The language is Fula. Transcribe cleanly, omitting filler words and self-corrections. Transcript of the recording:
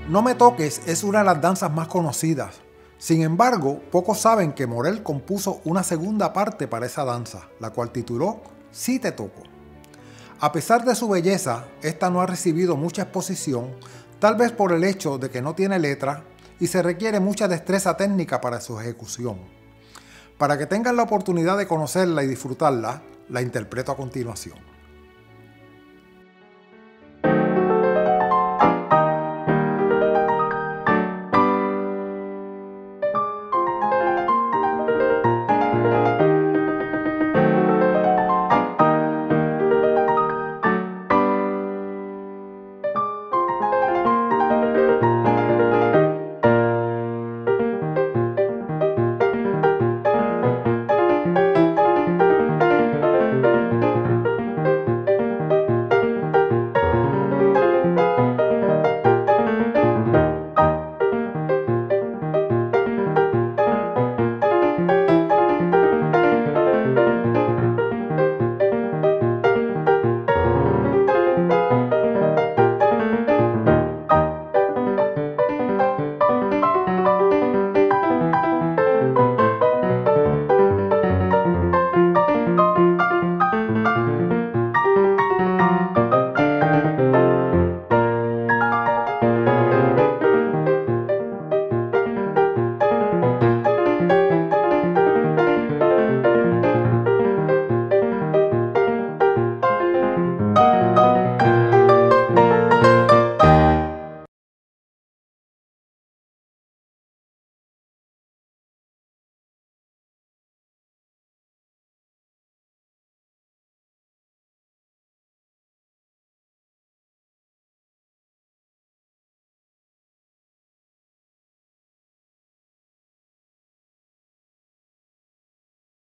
No me toques es una de las danzas más conocidas. Sin embargo, pocos saben que Morel compuso una segunda parte para esa danza, la cual tituló Si te toco. A pesar de su belleza, esta no ha recibido mucha exposición, tal vez por el hecho de que no tiene letra y se requiere mucha destreza técnica para su ejecución. Para que tengan la oportunidad de conocerla y disfrutarla, la interpreto a continuación.